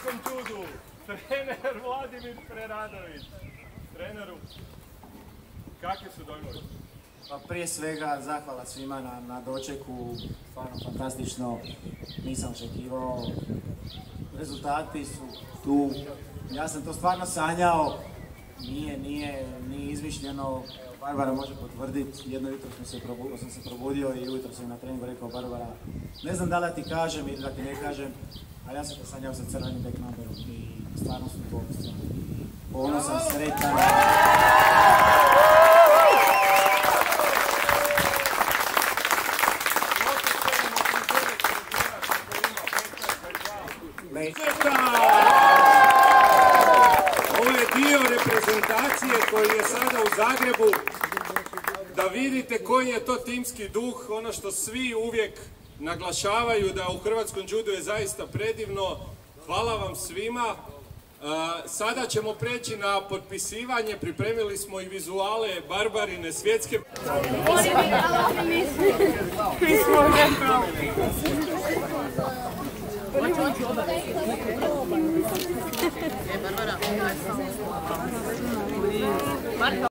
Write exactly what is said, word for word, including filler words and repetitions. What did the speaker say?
hrvatskom judu, trener Vladimir Preradović. Treneru, kakvi su dojmovi? Pa prije svega zahvala svima na, na dočeku, stvarno fantastično, nisam očekivao, rezultati su tu, ja sam to stvarno sanjao, nije, nije, nije izmišljeno, Barbara može potvrditi, jedno jutro sam se, probu, sam se probudio i ujutro sam na treningu rekao Barbara, ne znam da li ti kažem ili da ti ne kažem, ali ja sam te sanjao sa crvenim back numberom i stvarno su to ponosan, sretan. Ovo je dio reprezentacije koji je sada u Zagrebu, da vidite koji je to timski duh, ono što svi uvijek naglašavaju da u hrvatskom judu je zaista predivno. Hvala vam svima. Sada ćemo preći na potpisivanje, pripremili smo i vizuale Barbarine svjetske. Barbara.